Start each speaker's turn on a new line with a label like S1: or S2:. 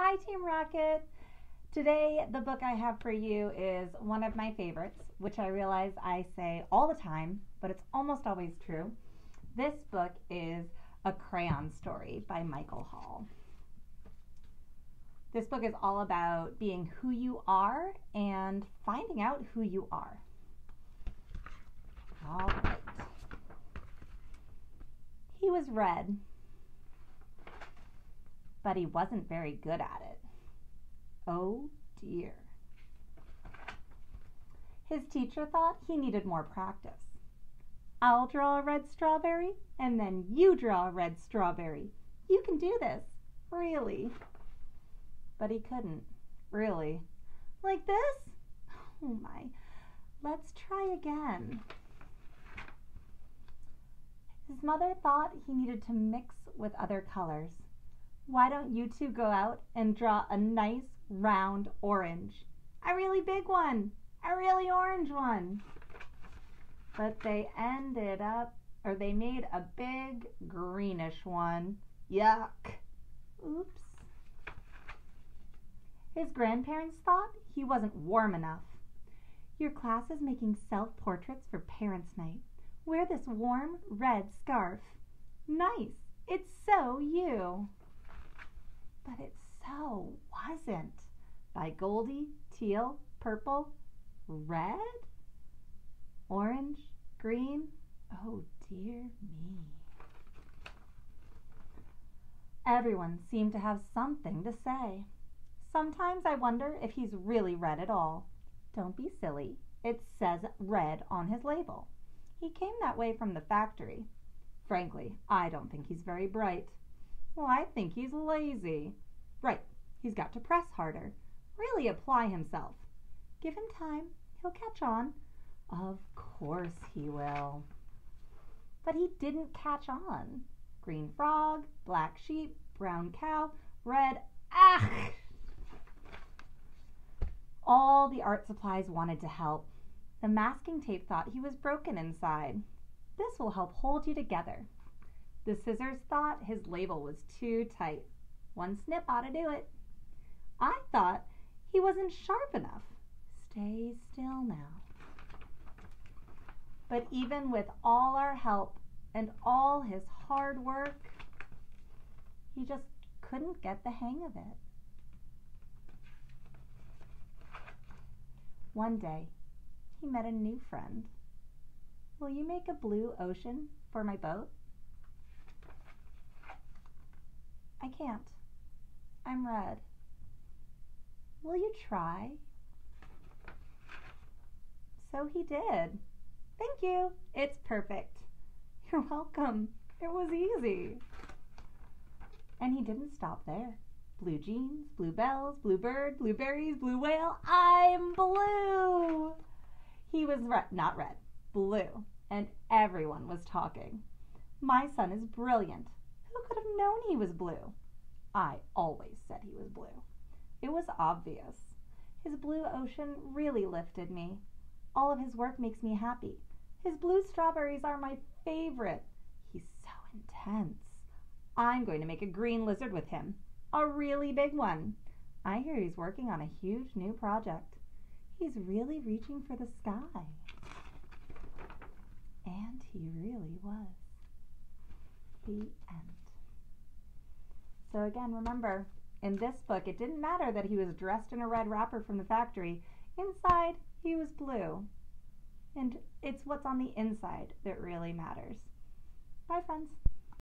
S1: Hi, Team Rocket. Today, the book I have for you is one of my favorites, which I realize I say all the time, but it's almost always true. This book is A Crayon Story by Michael Hall. This book is all about being who you are and finding out who you are. All right. He was red, but he wasn't very good at it. Oh dear. His teacher thought he needed more practice. I'll draw a red strawberry, and then you draw a red strawberry. You can do this, really. But he couldn't, really. Like this? Oh my. Let's try again. His mother thought he needed to mix with other colors. Why don't you two go out and draw a nice round orange? A really big one. A really orange one. But they made a big greenish one. Yuck. Oops. His grandparents thought he wasn't warm enough. Your class is making self-portraits for Parents' Night. Wear this warm red scarf. Nice. It's so you. But it so wasn't. By Goldie, teal, purple, red, orange, green. Oh dear me. Everyone seemed to have something to say. Sometimes I wonder if he's really red at all. Don't be silly. It says red on his label. He came that way from the factory. Frankly, I don't think he's very bright. Well, I think he's lazy. Right, he's got to press harder. Really apply himself. Give him time. He'll catch on. Of course he will. But he didn't catch on. Green frog, black sheep, brown cow, red... Ah! All the art supplies wanted to help. The masking tape thought he was broken inside. This will help hold you together. The scissors thought his label was too tight. One snip ought to do it. I thought he wasn't sharp enough. Stay still now. But even with all our help and all his hard work, he just couldn't get the hang of it. One day, he met a new friend. Will you make a blue ocean for my boat? I can't. I'm red. Will you try? So he did. Thank you. It's perfect. You're welcome. It was easy. And he didn't stop there. Blue jeans, blue bells, blue bird, blueberries, blue whale. I'm blue. He was not red, blue, and everyone was talking. My son is brilliant. Who could have known he was blue? I always said he was blue. It was obvious. His blue ocean really lifted me. All of his work makes me happy. His blue strawberries are my favorite. He's so intense. I'm going to make a green lizard with him. A really big one. I hear he's working on a huge new project. He's really reaching for the sky. And he really was. The end. So again, remember, in this book, it didn't matter that he was dressed in a red wrapper from the factory. Inside, he was blue. And it's what's on the inside that really matters. Bye, friends.